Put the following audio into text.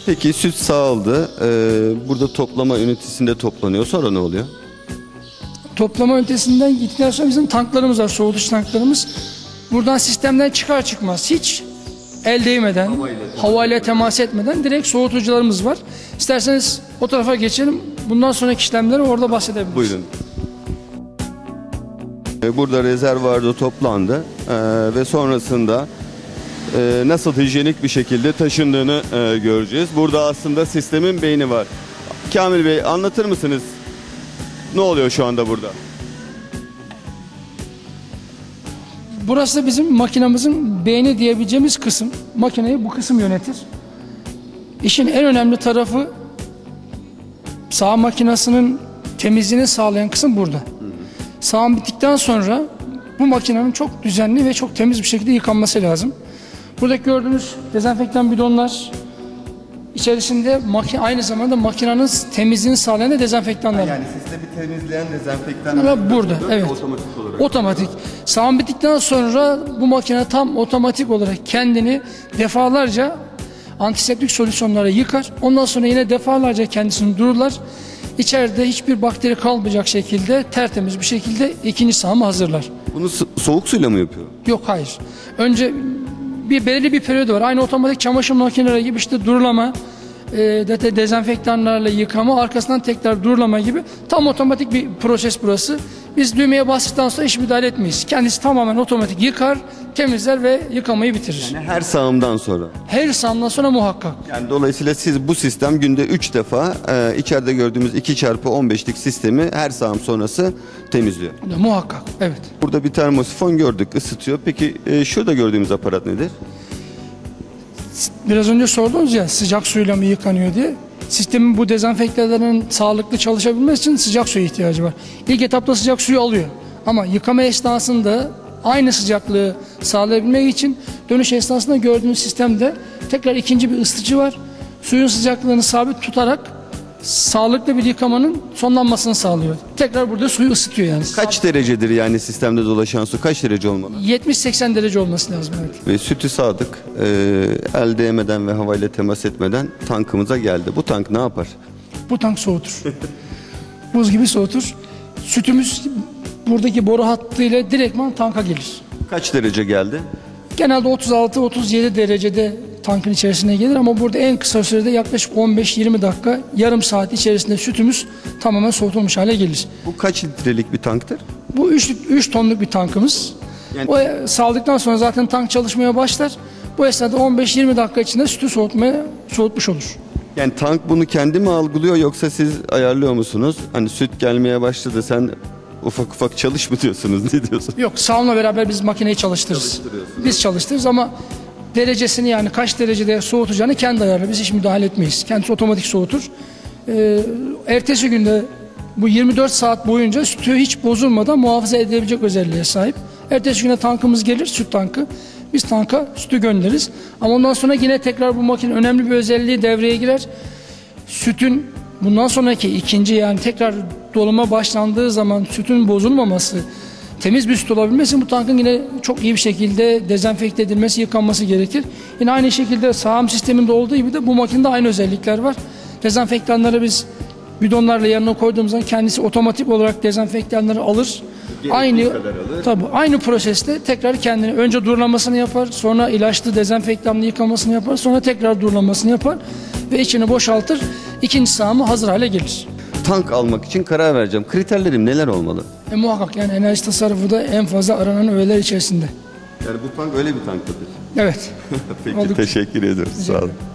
Peki süt sağıldı. Burada toplama ünitesinde toplanıyor. Sonra ne oluyor? Toplama ünitesinden gittikten sonra bizim tanklarımız var, soğutucu tanklarımız. Buradan sistemden çıkar çıkmaz hiç el değmeden, havayla temas etmeden direkt soğutucularımız var. İsterseniz o tarafa geçelim. Bundan sonraki işlemleri orada bahsedebiliriz. Buyurun. Burada rezervuarda toplandı ve sonrasında nasıl hijyenik bir şekilde taşındığını göreceğiz. Burada aslında sistemin beyni var. Kamil Bey, anlatır mısınız? Ne oluyor şu anda burada? Burası bizim makinamızın beyni diyebileceğimiz kısım. Makineyi bu kısım yönetir. İşin en önemli tarafı sağım makinesinin temizliğini sağlayan kısım burada. Sağım bittikten sonra bu makinenin çok düzenli ve çok temiz bir şekilde yıkanması lazım. Buradaki gördüğünüz dezenfektan bidonlar içerisinde aynı zamanda makinenin temizliğini sağlayan da dezenfektanlar. Yani sistemi temizleyen dezenfektanlar burada, evet. Otomatik olarak. Otomatik. Sağım bittikten sonra bu makine tam otomatik olarak kendini defalarca antiseptik solüsyonlara yıkar. Ondan sonra yine defalarca kendisini dururlar. İçeride hiçbir bakteri kalmayacak şekilde tertemiz bir şekilde ikinci sağımı hazırlar. Bunu soğuk suyla mı yapıyor? Yok, hayır. Önce belirli bir periyodu var. Aynı otomatik çamaşır makineleri gibi işte durulama, dezenfektanlarla yıkama, arkasından tekrar durulama gibi tam otomatik bir proses burası. Biz düğmeye bastıktan sonra hiç müdahale etmeyiz. Kendisi tamamen otomatik yıkar, temizler ve yıkamayı bitirir. Yani her sağımdan sonra? Her sağımdan sonra muhakkak. Yani dolayısıyla siz bu sistem günde 3 defa içeride gördüğümüz 2x15'lik sistemi her sağım sonrası temizliyor. Muhakkak, evet. Burada bir termosifon gördük, ısıtıyor. Peki şurada gördüğümüz aparat nedir? Biraz önce sordunuz ya sıcak suyla mı yıkanıyor diye. Sistemin bu dezenfektanların sağlıklı çalışabilmesi için sıcak suya ihtiyacı var. İlk etapta sıcak suyu alıyor. Ama yıkama esnasında aynı sıcaklığı sağlayabilmek için dönüş esnasında gördüğünüz sistemde tekrar ikinci bir ısıtıcı var. Suyun sıcaklığını sabit tutarak sağlıklı bir yıkamanın sonlanmasını sağlıyor. Tekrar burada suyu ısıtıyor yani. Kaç derecedir yani sistemde dolaşan su? Kaç derece olmalı? 70-80 derece olması lazım. Evet. Ve sütü sağdık. El değmeden ve havayla temas etmeden tankımıza geldi. Bu tank ne yapar? Bu tank soğutur. Buz gibi soğutur. Sütümüz buradaki boru hattıyla direktman tanka gelir. Kaç derece geldi? Genelde 36-37 derecede tankın içerisine gelir ama burada en kısa sürede yaklaşık 15-20 dakika, yarım saat içerisinde sütümüz tamamen soğutulmuş hale gelir. Bu kaç litrelik bir tanktır? Bu 3 tonluk bir tankımız. Yani... O saldıktan sonra zaten tank çalışmaya başlar. Bu esnada 15-20 dakika içinde sütü soğutmuş olur. Yani tank bunu kendi mi algılıyor yoksa siz ayarlıyor musunuz? Hani süt gelmeye başladı, sen ufak ufak çalış mı diyorsunuz, ne diyorsunuz? Yok, sağımla beraber biz makineyi çalıştırırız. Biz çalıştırırız ama derecesini, yani kaç derecede soğutacağını kendi ayarlar. Biz hiç müdahale etmeyiz. Kendisi otomatik soğutur. Ertesi günde bu 24 saat boyunca sütü hiç bozulmadan muhafaza edebilecek özelliğe sahip. Ertesi güne tankımız gelir, süt tankı. Biz tanka sütü göndeririz. Ama ondan sonra yine tekrar bu makine önemli bir özelliği devreye girer. Sütün bundan sonraki ikinci, yani tekrar doluma başlandığı zaman sütün bozulmaması, temiz bir süt olabilmesi bu tankın yine çok iyi bir şekilde dezenfekte edilmesi, yıkanması gerekir. Yine aynı şekilde sağım sisteminde olduğu gibi de bu makinede aynı özellikler var. Dezenfektanları biz bidonlarla yanına koyduğumuz zaman kendisi otomatik olarak dezenfektanları alır. Aynı proseste tekrar kendini önce durulamasını yapar, sonra ilaçlı dezenfektanla yıkamasını yapar, sonra tekrar durulamasını yapar ve içini boşaltır. İkinci sağımı hazır hale gelir. Tank almak için karar vereceğim. Kriterlerim neler olmalı? Muhakkak, yani enerji tasarrufu da en fazla aranan öğeler içerisinde. Yani bu tank öyle bir tank tabii. Evet. Peki, teşekkür ederim. Sağ olun.